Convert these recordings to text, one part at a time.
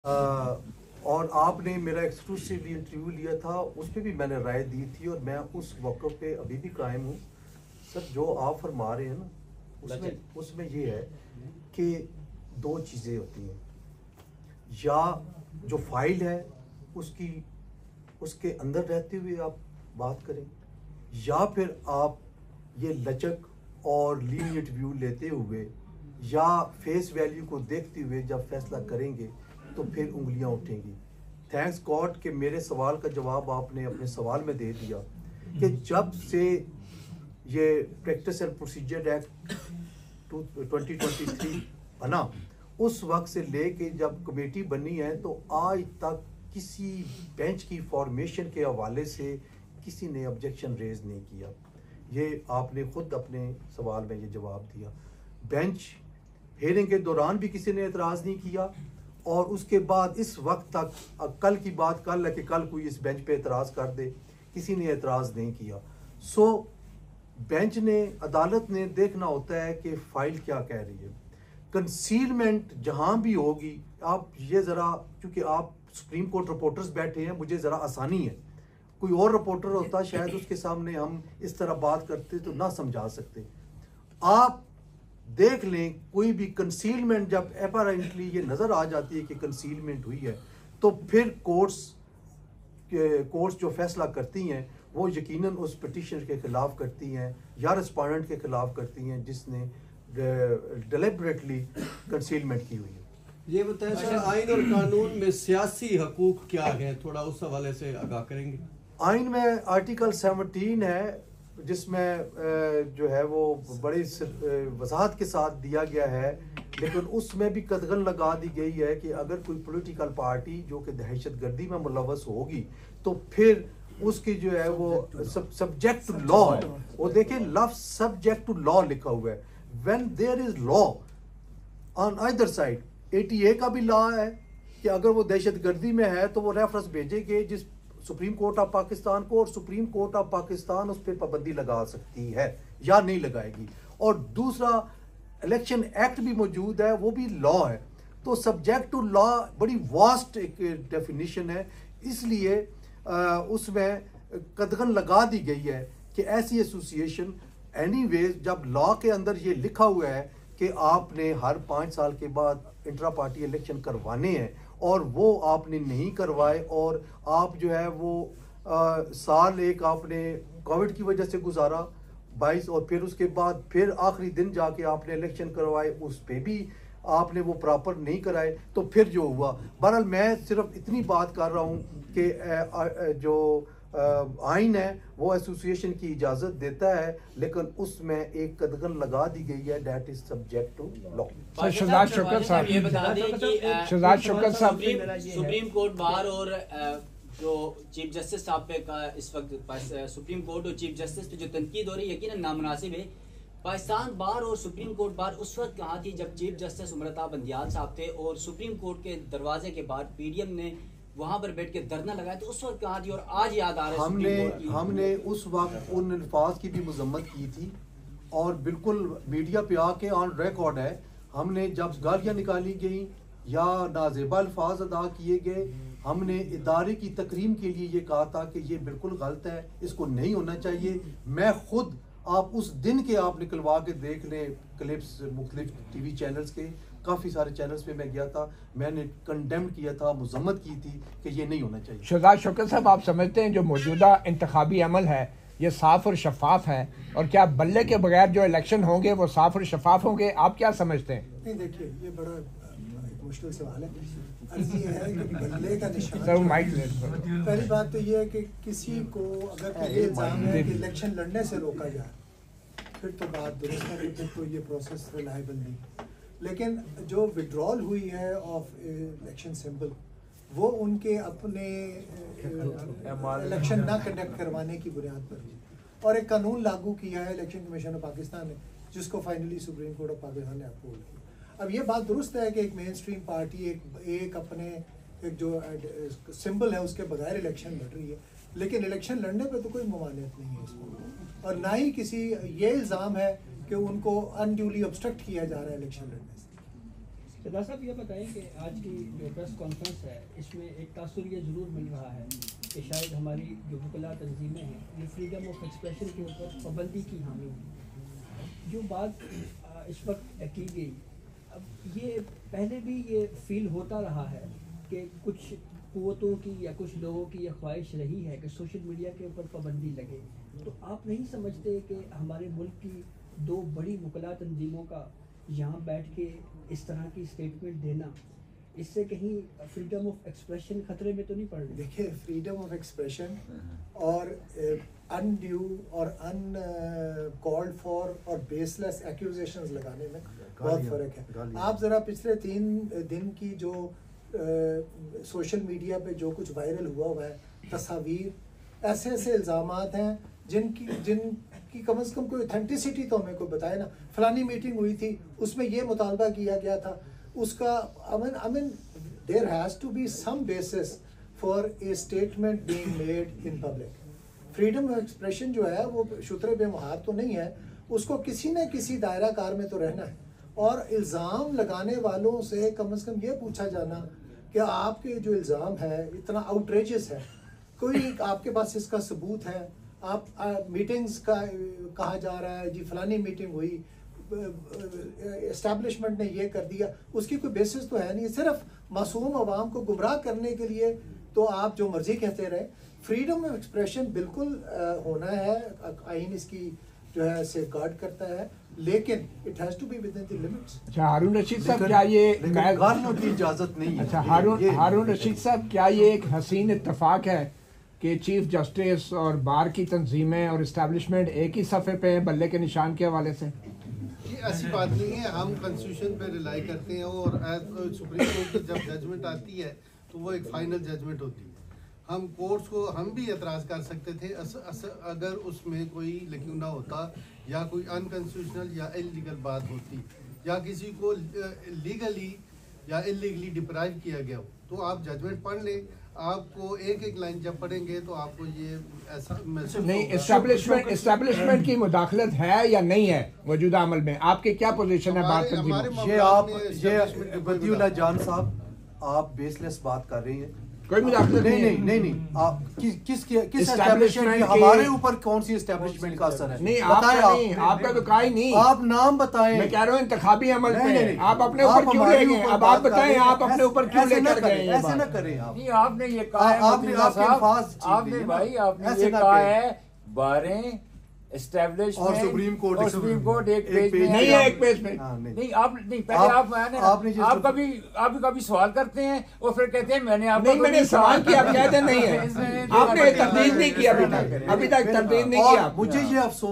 और आपने मेरा एक्सक्लूसिवली इंटरव्यू लिया था, उस पर भी मैंने राय दी थी और मैं उस मौक़िफ़ पे अभी भी कायम हूँ। सर जो आप फरमा रहे हैं ना, उसमें ये है कि दो चीज़ें होती हैं, या जो फाइल है उसके अंदर रहते हुए आप बात करें, या फिर आप ये लचक और लीनियंट व्यू लेते हुए या फेस वैल्यू को देखते हुए जब फैसला करेंगे तो फिर उंगलियां उठेंगी। थैंक्स गॉड कि मेरे सवाल का जवाब आपने अपने सवाल में दे दिया कि जब से ये प्रैक्टिस एंड प्रोसीजर एक्ट 2023 बना, उस वक्त से लेके जब कमेटी बनी है तो आज तक किसी बेंच की फॉर्मेशन के हवाले से किसी ने ऑब्जेक्शन रेज नहीं किया। ये आपने खुद अपने सवाल में ये जवाब दिया। बेंच हेयरिंग के दौरान भी किसी ने एतराज़ नहीं किया और उसके बाद इस वक्त तक, कल की बात कल है कि कल कोई इस बेंच पे एतराज़ कर दे, किसी ने एतराज़ नहीं किया। सो बेंच ने, अदालत ने देखना होता है कि फ़ाइल क्या कह रही है। कंसीलमेंट जहाँ भी होगी, आप ये ज़रा, क्योंकि आप सुप्रीम कोर्ट रिपोर्टर्स बैठे हैं, मुझे ज़रा आसानी है, कोई और रिपोर्टर होता शायद उसके सामने हम इस तरह बात करते तो ना समझा सकते। आप देख लें, कोई भी कंसीलमेंट जब अपैरेंटली ये नज़र आ जाती है कि कंसीलमेंट हुई है, तो फिर कोर्ट्स जो फैसला करती हैं वो यकीनन उस पिटिशनर के खिलाफ करती हैं या रिस्पोंडेंट के खिलाफ करती हैं जिसने डिलिबरेटली कंसीलमेंट की हुई है। ये बताएं सर, आइन और कानून में सियासी हकूक क्या है, थोड़ा उस हवाले से आगाह करेंगे। आइन में आर्टिकल 17 है जिसमें जो है वो बड़ी वजाहत के साथ दिया गया है, लेकिन उसमें भी कदगन लगा दी गई है कि अगर कोई पॉलिटिकल पार्टी जो कि दहशतगर्दी में मुलव्वस होगी तो फिर उसकी जो है वो सब्जेक्ट टू लॉ है। वो देखिए लफ्ज सब्जेक्ट टू लॉ लिखा हुआ है। When there is law on either side, ATA का भी लॉ है कि अगर वो दहशतगर्दी में है तो वो रेफरेंस भेजेंगे जिस सुप्रीम कोर्ट ऑफ पाकिस्तान को, और सुप्रीम कोर्ट ऑफ पाकिस्तान उस पर पाबंदी लगा सकती है या नहीं लगाएगी। और दूसरा इलेक्शन एक्ट भी मौजूद है, वो भी लॉ है। तो सब्जेक्ट टू लॉ बड़ी वास्ट एक डेफिनेशन है, इसलिए उसमें कदगन लगा दी गई है कि ऐसी एसोसिएशन एनीवेज, जब लॉ के अंदर ये लिखा हुआ है कि आपने हर 5 साल के बाद इंट्रा पार्टी इलेक्शन करवाने हैं और वो आपने नहीं करवाए, और आप जो है वो साल एक आपने कोविड की वजह से गुजारा 22, और फिर उसके बाद फिर आखिरी दिन जाके आपने इलेक्शन करवाए, उस पे भी आपने वो प्रॉपर नहीं कराए, तो फिर जो हुआ। बहरहाल मैं सिर्फ इतनी बात कर रहा हूँ कि जो आइन है वो एसोसिएशन की इजाज़त देता है, लेकिन उसमें एक कदगन लगा दी गई है, that is subject to law. Shahzad Shaukat साहब, ये बता दें कि शहजाद शौकत साहब, सुप्रीम कोर्ट बार और जो चीफ जस्टिस साहब पे का इस वक्त सुप्रीम कोर्ट और चीफ जस्टिस पे जो तनकीद हो रही है यकीनन नामुनासिब है। पाकिस्तान बार और सुप्रीम कोर्ट बार उस वक्त कहाँ थी जब चीफ जस्टिस उमरता बंदियाल साहब थे और सुप्रीम कोर्ट के दरवाजे के बाद PDM ने वहां पर बैठ के धरना लगाया, तो उस वक्त कहाँ थी? और आज याद आ रहा है हमने उस वक्त उन अल्फाज की भी मजम्मत की थी और बिल्कुल मीडिया पे आके ऑन रिकॉर्ड है, हमने जब गालियां निकाली गई या नाजेबा अल्फाज अदा किए गए, हमने इदारे की तकरीम के लिए ये कहा था कि ये बिल्कुल गलत है, इसको नहीं होना चाहिए। मैं खुद, आप उस दिन के आप निकलवा के देख लें क्लिप्स मुख्तलिफ TV चैनल्स के, काफ़ी सारे चैनल्स पे मैं गया था, मैंने कंडेम किया था, मजम्मत की थी कि ये नहीं होना चाहिए। शहजाद शौकत साहब, आप समझते हैं जो मौजूदा इंतखाबी अमल है ये साफ और शफाफ है, और क्या बल्ले के बगैर जो इलेक्शन होंगे वो साफ और शफाफ होंगे? आप क्या समझते हैं? नहीं, देखिए ये बड़ा मुश्किल सवाल है। अर्ज़ ये है कि बल्ले का निशान, पहली बात तो ये है कि किसी को अगर कोई इल्ज़ाम है कि इलेक्शन लड़ने से रोका जाए, फिर तो बात दुरुस्त है, फिर तो ये प्रोसेस रिलायबल नहीं। लेकिन जो विड्रॉल हुई है ऑफ इलेक्शन सिंबल, वो उनके अपने इलेक्शन ना कंडक्ट करवाने की बुनियाद पर हुई, और एक कानून लागू किया है इलेक्शन कमीशन ऑफ पाकिस्तान ने, जिसको finally supreme court of Pakistan ने अप्रूव किया। अब ये बात दुरुस्त है कि एक मेन स्ट्रीम पार्टी एक अपने एक जो सिंबल है उसके बगैर इलेक्शन लड़ रही है, लेकिन इलेक्शन लड़ने पे तो कोई ममानियत नहीं है इसको, और ना ही किसी ये इल्ज़ाम है कि उनको अनड्यूली ऑब्स्ट्रक्ट किया जा रहा है इलेक्शन लड़ने से। सरदार साहब ये बताएं कि आज की जो प्रेस कॉन्फ्रेंस है इसमें एक तासुर ये ज़रूर मिल रहा है कि शायद हमारी जो वकला तंजीमें हैं ये फ्रीडम ऑफ एक्सप्रेशन के ऊपर पाबंदी की हामी हुई। जो बात इस वक्त की गई, अब ये पहले भी ये फील होता रहा है कि कुछ क़ुव्वतों की या कुछ लोगों की यह ख्वाहिश रही है कि सोशल मीडिया के ऊपर पाबंदी लगे। तो आप नहीं समझते कि हमारे मुल्क की दो बड़ी वकला तंजीमों का यहाँ बैठ के इस तरह की स्टेटमेंट देना, इससे कहीं फ्रीडम ऑफ एक्सप्रेशन खतरे में तो नहीं पड़ रही? देखिए, फ्रीडम ऑफ एक्सप्रेशन और अनड्यू और अनकॉल्ड फॉर और बेसलेस एक्यूजेशंस लगाने में बहुत फ़र्क है। आप ज़रा पिछले 3 दिन की जो सोशल मीडिया पे जो कुछ वायरल हुआ है, तस्वीर, ऐसे ऐसे इल्ज़ामात हैं जिनकी कम से कम कोई ऑथेंटिसिटी तो हमें कोई बताए ना। फलानी मीटिंग हुई थी, उसमें ये मुतालबा किया गया था, उसका I mean there has to be some basis for a statement being made in public. Freedom of expression जो है वो शुतरे बेमुहार तो नहीं है, उसको किसी न किसी दायरा कार में तो रहना है। और इल्ज़ाम लगाने वालों से कम ये पूछा जाना कि आपके जो इल्ज़ाम है इतना आउटरेजियस है, कोई आपके पास इसका सबूत है? आप मीटिंग्स का कहा जा रहा है जी फलानी मीटिंग हुई, एस्टैब्लिशमेंट ने ये कर दिया, उसकी कोई बेसिस तो है नहीं। सिर्फ मासूम आवाम को गुमराह करने के लिए तो आप जो मर्जी कहते रहे। फ्रीडम ऑफ एक्सप्रेशन बिल्कुल होना है, आइन इसकी जो है सेफगार्ड करता है, लेकिन it has to be within the limits. अच्छा हारून रशीद साहब, क्या ये गालियों की इजाजत नहीं है? अच्छा हारून रशीद साहब, क्या ये एक हसीन इत्तेफाक है कि चीफ जस्टिस और बार की तंजीमें और इस्टेब्लिशमेंट एक ही सफ़े पे हैं बल्ले के निशान के हवाले से? ये ऐसी बात नहीं है, हम कॉन्स्टिट्यूशन पे रिलाई करते हैं और सुप्रीम कोर्ट की जब जजमेंट आती है तो वो एक फाइनल जजमेंट होती है। हम कोर्ट्स को हम भी एतराज़ कर सकते थे अगर उसमें कोई लक्यूना होता या कोई अनकॉन्स्टिट्यूशनल या इलीगल बात होती या किसी को लीगली या इलीगली डिप्राइव किया गया हो, तो आप जजमेंट पढ़ लें। आपको एक एक लाइन जब पढ़ेंगे तो आपको ये ऐसा महसूस नहीं, एस्टैब्लिशमेंट की मुदाखलत है या नहीं है मौजूदा अमल में? आपकी क्या पोजीशन है बात करने? ये बदियुल्लाह जान साहब, आप बेसलेस बात कर रही हैं। कोई मुदाखलत नहीं। आप किस एस्टैब्लिशमेंट, हमारे ऊपर कौन सी एस्टैब्लिशमेंट का असर है? नहीं, आपका तो कहा ही नहीं। आप नाम बताएं। मैं कह रहा हूँ इंतखाबी अमल पे आप अपने ऊपर क्यों ले गए? अब आप बताएं, आप अपने ऊपर क्यों लेकर गए? ऐसे ना करें आप। नहीं, आपने ये कहा है, आपने भाई आपने ये कहा है बारें एस्टैब्लिशमेंट और सुप्रीम कोर्ट एक पेज में नहीं है, एक पेज में नहीं। आप नहीं, पहले आप कभी सवाल करते हैं और फिर कहते हैं मैंने सवाल किया, आप कहते नहीं है। आपने तरदीद नहीं किया अभी तक तरदीद नहीं किया। मुझे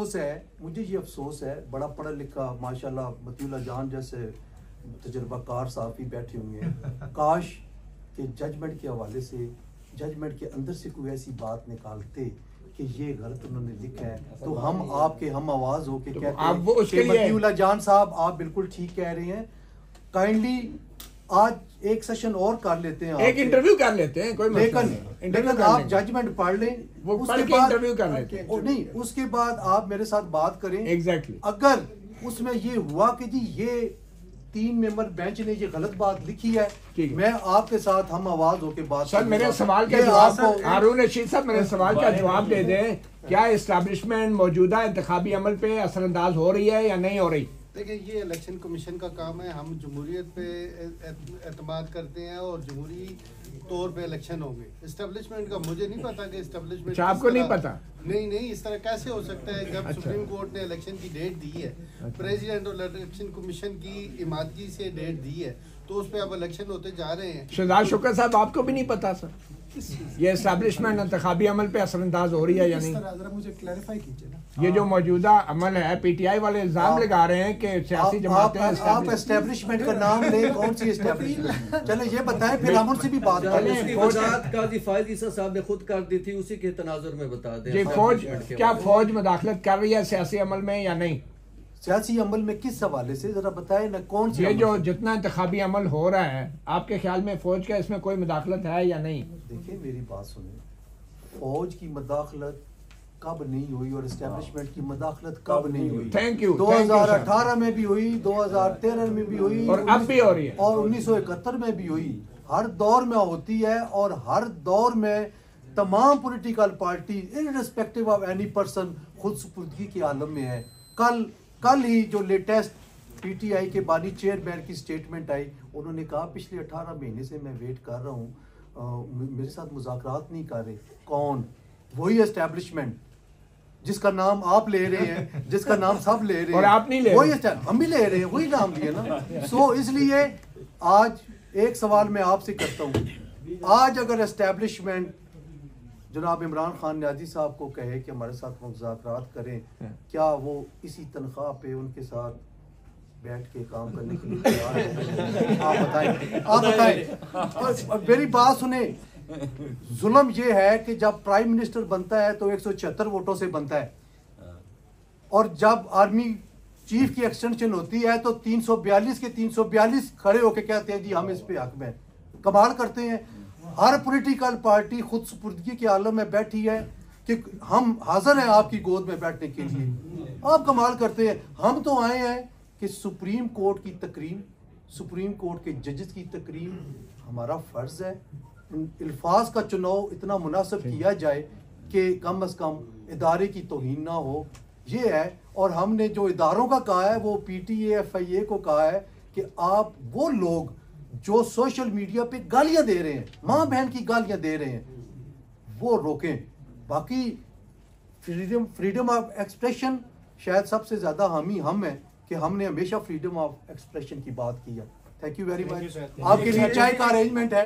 ये अफसोस है, बड़ा पढ़ा लिखा माशाल्लाह बदियुल्लाह जान जैसे तजुर्बाकार साहब भी बैठे हुए हैं। काश के जजमेंट के हवाले से, जजमेंट के अंदर से कोई ऐसी बात निकालते कि ये गलत उन्होंने लिखा है, तो हम आपके हम आवाज होके कहते हैं कि बदियुल्लाह जान साहब आप बिल्कुल ठीक कह रहे हैं, काइंडली आज एक सेशन और कर लेते हैं, एक इंटरव्यू कर लेते हैं, कोई लेकिन आप जजमेंट पढ़ लें, उसके बाद इंटरव्यू कर लेते हैं। नहीं, उसके बाद आप मेरे साथ बात करें। एग्जैक्टली। अगर उसमें ये हुआ कि जी ये 3 मेंबर बेंच ने ये गलत बात लिखी है, मैं आपके साथ हम आवाज होके बात। सर मेरे सवाल का जवाब हारून रशीद साहब, मेरे सवाल का जवाब दे दें। क्या एस्टैब्लिशमेंट मौजूदा इंतखाबी अमल पे असरअंदाज हो रही है या नहीं हो रही? देखिए, ये इलेक्शन कमीशन का काम है, हम जमहूरियत पे एतमाद करते हैं और जमहूरी तौर पे इलेक्शन होंगे। एस्टेब्लिशमेंट का मुझे नहीं पता कि एस्टेब्लिशमेंट आपको नहीं पता? नहीं, इस तरह कैसे हो सकता है जब सुप्रीम कोर्ट ने इलेक्शन की डेट दी है, प्रेसिडेंट और इलेक्शन कमीशन की इमादगी से डेट दी है, तो उस पे अब इलेक्शन होते जा रहे हैं। शहजाद शुक्र साहब, आपको भी नहीं पता सर ये एस्टैब्लिशमेंट इंतखाबी अमल पे असरअंदाज हो रही है या नहीं? मुझे क्लैरिफाई कीजिए ना। ये जो मौजूदा अमल है, पीटीआई वाले इल्जाम लगा रहे हैं कि सियासी जमातें आप एस्टैब्लिशमेंट का नाम लें, कौन सी एस्टैब्लिशमेंट? चलो ये बताएं, फिर हम उनसे भी बात करें। काजी फायद ईसा साहब ने खुद कर दी थी, उसी के तनाजुर में बता दें। जी, फौज मुदाखलत कर रही है सियासी अमल में या नहीं? सियासी अमल में किस हवाले से जरा बताएं ना, कौन सी? ये जो जितना इंतखाबी अमल हो रहा है, आपके ख्याल में फौज का इसमें कोई मुदाखलत है या नहीं? देखिए मेरी बात सुने, फौज की मुदाखलत कब नहीं हुई और एस्टेब्लिशमेंट की मदाखलत कब नहीं हुई। Thank you. 2018 में भी हुई, 2013 में भी हुई और अब भी हो रही है और 1971 में भी हुई। हर दौर में होती है और हर दौर में तमाम political party irrespective of any person खुद सुपुर्दगी के आलम में है। कल ही जो लेटेस्ट पीटीआई के बानी चेयरमैन की स्टेटमेंट आई, उन्होंने कहा पिछले 18 महीने से मैं वेट कर रहा हूँ, मेरे साथ मुज़ाकरात नहीं कर रहे। कौन? वही एस्टेब्लिशमेंट जिसका नाम आप ले रहे हैं, जिसका नाम सब ले रहे हैं, और आप नहीं ले वही हम भी ले रहे हैं, वही नाम दिए ना। सो इसलिए आज एक सवाल मैं आपसे करता हूँ, आज अगर एस्टेब्लिशमेंट जनाब इमरान खान न्याजी साहब को कहे कि हमारे साथ मुज़ाकरात करें, क्या वो इसी तनख्वाह पे उनके साथ बैठ के काम करने के लिए तैयार है? आप बताएं। और मेरी बात सुने, जुल्म ये है कि जब प्राइम मिनिस्टर बनता है तो 176 वोटों से बनता है, और जब आर्मी चीफ की एक्सटेंशन होती है तो 342 के 342 खड़े होके कहते हैं जी हम इस पे हक में। कमाल करते हैं। हर पॉलिटिकल पार्टी खुद सुपुर्दगी के आलम में बैठी है कि हम हाजिर हैं आपकी गोद में बैठने के लिए। आप कमाल करते हैं। हम तो आए हैं कि सुप्रीम कोर्ट की तकरीम, सुप्रीम कोर्ट के जजेस की तकरीम हमारा फ़र्ज़ है। अल्फाज का चुनाव इतना मुनासिब किया जाए कि कम अज़ कम इदारे की तौहीन ना हो, ये है। और हमने जो इदारों का कहा है वो PTA FIA को कहा है कि आप वो लोग जो सोशल मीडिया पे गालियां दे रहे हैं, माँ बहन की गालियां दे रहे हैं, वो रोकें। बाकी फ्रीडम ऑफ एक्सप्रेशन शायद सबसे ज़्यादा हम हैं कि हमने हमेशा फ्रीडम ऑफ एक्सप्रेशन की बात की है। Thank you very much. आपके लिए चाय का अरेंजमेंट है।